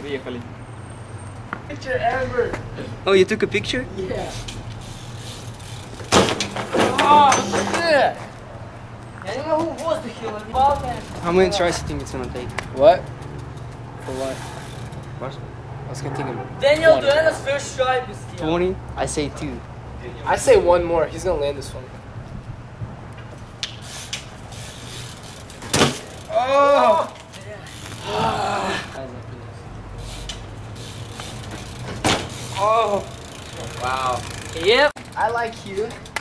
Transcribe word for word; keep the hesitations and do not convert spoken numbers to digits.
Picture ever. Oh, you took a picture? Yeah. Oh, shit. I don't know who was the killer. How many tries do you think it's gonna take? What? For what? What? It's gonna take him. Daniel, do it first try, bestia. twenty? I say two. I say one more. He's gonna land this one. Oh! Oh! Wow. Yep. I like you.